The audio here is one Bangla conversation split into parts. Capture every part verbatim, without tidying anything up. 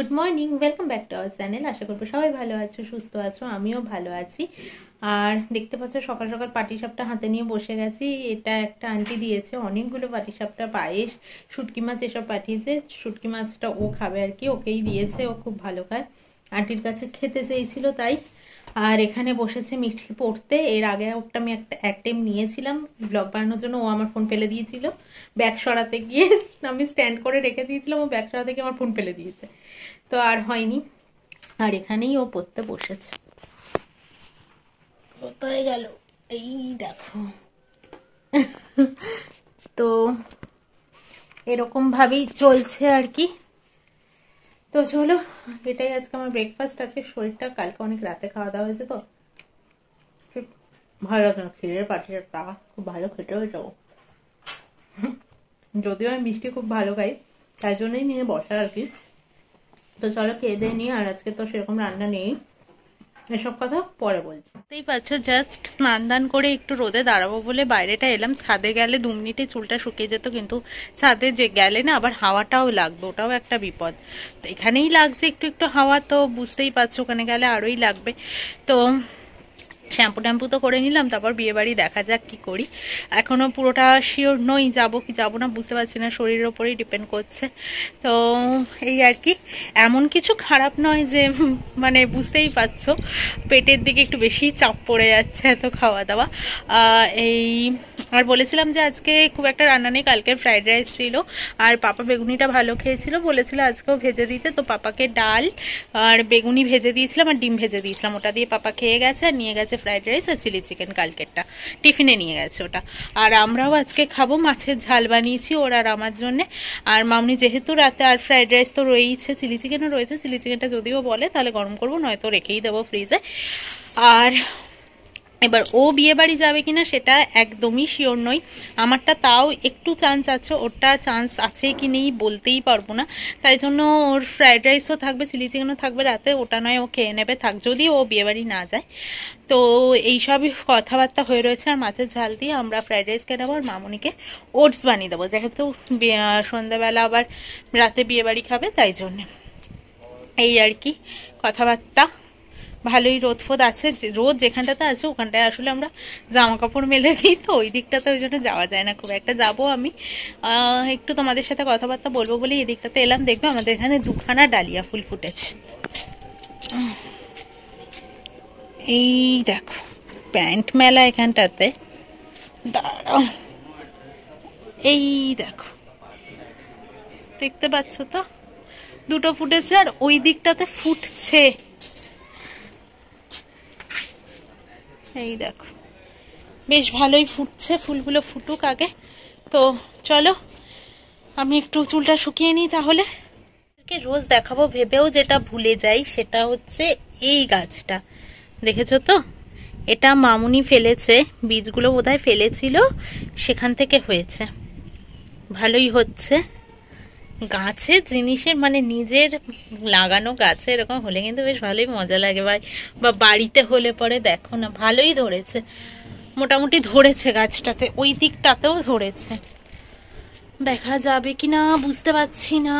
Morning, welcome back to our channel. আশা করবো সবাই ভালো আছো, সুস্থ আছো, আমিও ভালো আছি। আর দেখতে পাচ্ছ সকাল সকাল পাটিসাপটা হাতে নিয়ে বসে গেছি। এটা একটা আন্টি দিয়েছে অনেকগুলো পাটিসাপটা, পায়েস, শুটকি মাছ এসব পাঠিয়েছে। শুটকি মাছটা ও খাবে আর কি, ওকেই দিয়েছে, ও খুব ভালো খায়। আন্টির কাছে খেতে চেয়েছিল তাই। আর এখানে বসেছে মিষ্টি পড়তে। এর আগে ওটা আমি একটা এক টাইম নিয়েছিলাম ব্লগ বানানোর জন্য, ও আমার ফোন ফেলে দিয়েছিল ব্যাগ সরাতে গিয়ে। আমি স্ট্যান্ড করে রেখে দিয়েছিলাম, ও ব্যাগ সরাতে গিয়ে আমার ফোন ফেলে দিয়েছে, তো আর হয়নি। আর এখানেই ও পড়তে বসেছে। কোথায় গেল? এই দেখো। তো এরকম ভাবেই চলছে আর কি। তো চলো, এটাই আজকে আমার ব্রেকফাস্ট। আজকে শরীরটা কালকে অনেক রাতে খাওয়া দাওয়া হয়েছে, তো ঠিক ভালো লাগে না। ক্ষীরের পাটিসাপটা খুব ভালো খেতে হয়ে যাবো। যদিও আমি মিষ্টি খুব ভালো খাই, তাই জন্যই নিয়ে বসা আর কি। তো চলো খেয়ে দিয়ে নিই। আর আজকে তো সেরকম রান্না নেই, এসব কথা পরে বলছি। বুঝতেই পারছো, জাস্ট স্নান দান করে একটু রোদে দাঁড়াবো বলে বাইরেটা এলাম। ছাদে গেলে দু মিনিটে চুলটা শুকিয়ে যেত, কিন্তু ছাদে যে গেলে না আবার হাওয়াটাও লাগবে, ওটাও একটা বিপদ। তো এখানেই লাগছে একটু একটু হাওয়া, তো বুঝতেই পারছো ওখানে গেলে আরোই লাগবে। তো শ্যাম্পু ট্যাম্পু তো করে নিলাম, তারপর বিয়ে বাড়ি দেখা যাক কি করি। এখনো পুরোটা শিওর নই যাবো কি যাবো না, বুঝতে পারছি না, শরীরের ওপরেই ডিপেন্ড করছে। তো এই আর কি, এমন কিছু খারাপ নয় যে, মানে বুঝতেই পারছো পেটের দিকে একটু বেশি চাপ পড়ে যাচ্ছে এত খাওয়া দাওয়া। এই আর বলেছিলাম যে আজকে খুব একটা রান্না নেই, কালকের ফ্রাইড রাইস ছিল, আর পাপা বেগুনিটা ভালো খেয়েছিল, বলেছিল আজকেও ভেজে দিতে। তো পাপাকে ডাল আর বেগুনি ভেজে দিয়েছিলাম আর ডিম ভেজে দিয়েছিলাম, ওটা দিয়ে পাপা খেয়ে গেছে। আর নিয়ে গেছে ফ্রাইড রাইস আর চিলি চিকেন, কালকেরটা টিফিনে নিয়ে গেছে ওটা। আর আমরাও আজকে খাবো, মাছের ঝাল বানিয়েছি ওর আর আমার জন্য। আর মামনি যেহেতু রাতে, আর ফ্রাইড রাইস তো রয়েইছে, চিলি চিকেনও রয়েছে। চিলি চিকেনটা যদিও বলে তাহলে গরম করবো, নয়তো রেখেই দেবো ফ্রিজে। আর এবার ও বিয়ে বাড়ি যাবে কিনা সেটা একদমই শিওর নই। আমারটা তাও একটু চান্স আছে, ওটা চান্স আছে কি নেই বলতেই পারবো না। তাই জন্য ওর ফ্রাইড রাইসও থাকবে, চিলি চিকেনও থাকবে রাতে, ওটা নয় ও খেয়ে নেবে, থাক যদি ও বিয়ে বাড়ি না যায়। তো এইসবই কথাবার্তা হয়ে রয়েছে। আর মাছের ঝাল দিয়ে আমরা ফ্রাইড রাইস খেয়ে নেবো, আর মামনিকে ওটস বানিয়ে দেবো, যেহেতু সন্ধ্যাবেলা আবার রাতে বিয়ে বাড়ি খাবে, তাই জন্যে। এই আর কি কথাবার্তা। ভালোই রোদ ফোদ আছে, রোদ যেখানটাতে আছে ওখানটায় আসলে আমরা জামা কাপড় মেলে দিই, তো ওই দিকটাতে ওই জন্য যাওয়া যায় না খুব একটা। যাবো আমি একটু তোমাদের সাথে কথাবার্তা বলবো বলে এই দিকটাতে এলাম। দেখবে আমাদের এখানে দুখানা ডালিয়া ফুল ফুটেছে। এই দেখো প্যান্ট মেলা এখানটাতে, দাঁড়াও, এই দেখো দেখতে পাচ্ছ তো, দুটো ফুটেছে আর ওই দিকটাতে ফুটছে। এই দেখো বেশ ভালোই ফুটছে, ফুলগুলো ফুটুক আগে। তো চলো আমি একটু চুলটা শুকিয়ে নিই তাহলে। রোজ দেখাবো ভেবেও যেটা ভুলে যাই, সেটা হচ্ছে এই গাছটা দেখেছো তো, এটা মামুনি ফেলেছে, বীজগুলো বোধহয় ফেলেছিল, সেখান থেকে হয়েছে, ভালোই হচ্ছে। গাছের জিনিসের মানে নিজের লাগানো গাছে এরকম হলে কিন্তু বেশ ভালোই মজা লাগে ভাই। বা বাড়িতে হলে পরে দেখো না, ভালোই ধরেছে, মোটামুটি ধরেছে গাছটাতে, ওই দিকটাতেও ধরেছে। দেখা যাবে কিনা বুঝতে পারছি না,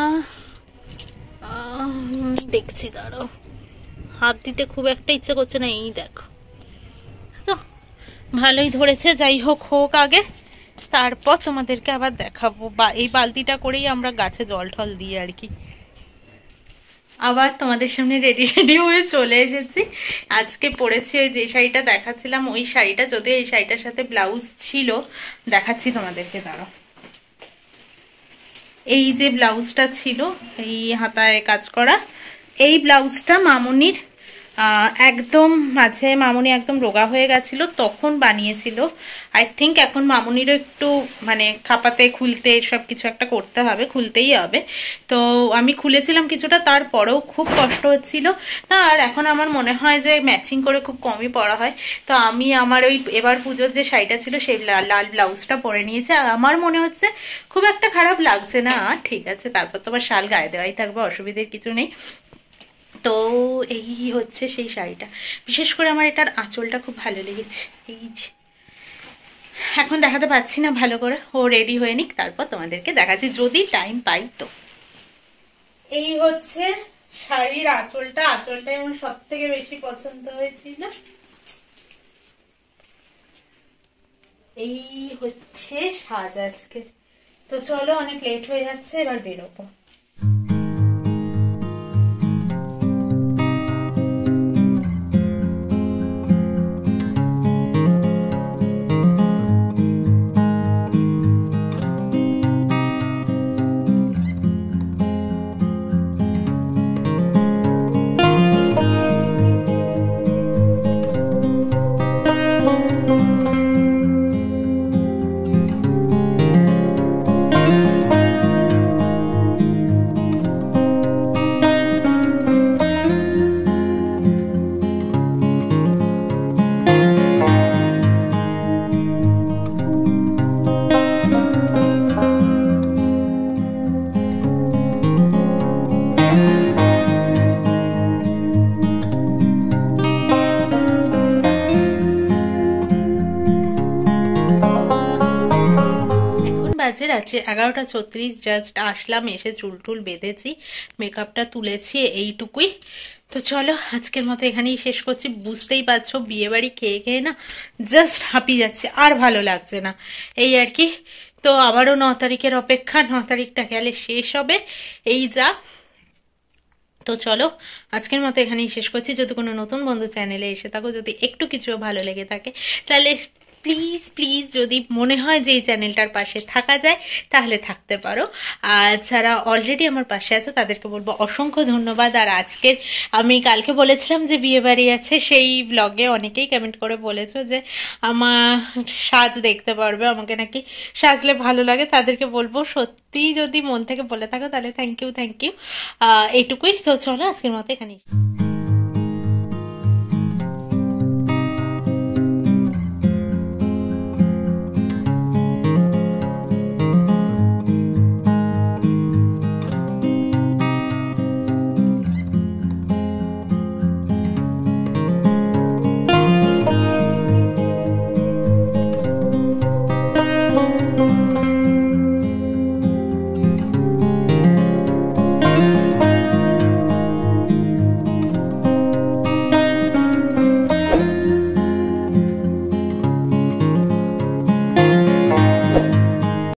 দেখছি, দাঁড়াও, হাত দিতে খুব একটা ইচ্ছে করছে না। এই দেখো তো ভালোই ধরেছে, যাই হোক হোক আগে, তারপর তোমাদেরকে আবার দেখাবো। বা এই বালতিটা করেই আমরা গাছে জল টল দিই আর কি। আবার তোমাদের সামনে রেডি রেডি হয়ে চলে এসেছি। আজকে পরেছি ওই যে শাড়িটা দেখাচ্ছিলাম, ওই শাড়িটা, যদিও এই শাড়িটার সাথে ব্লাউজ ছিল, দেখাচ্ছি তোমাদেরকে, দাঁড়াও। এই যে ব্লাউজটা ছিল, এই হাতায় কাজ করা, এই ব্লাউজটা মামুনির একদম মাঝে মামুনি একদম রোগা হয়ে গেছিল, তখন বানিয়েছিল। আই থিঙ্ক এখন মামুনিরও একটু মানে খাপাতে খুলতে সব কিছু একটা করতে হবে, খুলতেই হবে। তো আমি খুলেছিলাম কিছুটা, তারপরেও খুব কষ্ট হচ্ছিল। আর এখন আমার মনে হয় যে ম্যাচিং করে খুব কমই পরা হয়। তো আমি আমার ওই এবার পুজোর যে শাড়িটা ছিল সেই লাল ব্লাউজটা পরে নিয়েছি, আর আমার মনে হচ্ছে খুব একটা খারাপ লাগছে না, ঠিক আছে। তারপর তো আবার শাল গায়ে দেওয়াই থাকবে, অসুবিধার কিছু নেই। তো এই হচ্ছে সেই শাড়িটা, বিশেষ করে আমার এটার আঁচলটা খুব ভালো লেগেছে। এই যে এখন দেখাতে পাচ্ছি না ভালো করে, ও রেডি হয়ে নিক, তারপর তোমাদেরকে দেখাচ্ছি যদি টাইম পাই। তো এই হচ্ছে শাড়ির আঁচলটা আঁচলটাই আমার সব থেকে বেশি পছন্দ হয়েছিল। এই হচ্ছে সাজ আজকের। তো চলো, অনেক লেট হয়ে যাচ্ছে, এবার বেরোবো। বাজে রাত্রি এগারোটা ছত্রিশ, জাস্ট আসলাম, এসে চুল টুল বেঁধেছি, মেকআপটা তুলেছি, এইটুকুই। তো চলো, আজকের মতো এখানেই শেষ করছি। বুঝতেই পারছো বিয়ে বাড়ি খেয়ে খেয়ে না জাস্ট হাঁপিয়ে যাচ্ছে, আর ভালো লাগছে না, এই আর কি। তো আবারও ন তারিখের অপেক্ষা, ন তারিখটা গেলে শেষ হবে, এই যা। তো চলো, আজকের মতো এখানেই শেষ করছি। যদি কোনো নতুন বন্ধু চ্যানেলে এসে থাকো, যদি একটু কিছু ভালো লেগে থাকে, তাহলে প্লিজ প্লিজ যদি মনে হয় যে এই চ্যানেলটার পাশে থাকা যায়, তাহলে থাকতে পারো। আর যারা অলরেডি আমার পাশে আছো তাদেরকে বলবো অসংখ্য ধন্যবাদ। আর আজকের আমি কালকে বলেছিলাম যে বিয়ে বাড়ি আছে, সেই ব্লগে অনেকেই কমেন্ট করে বলেছো যে আমার সাজ দেখতে পারবে, আমাকে নাকি সাজলে ভালো লাগে। তাদেরকে বলবো সত্যি যদি মন থেকে বলে থাকো তাহলে থ্যাংক ইউ থ্যাংক ইউ এইটুকুই। তো চলো, আজকের মতো এখানেই।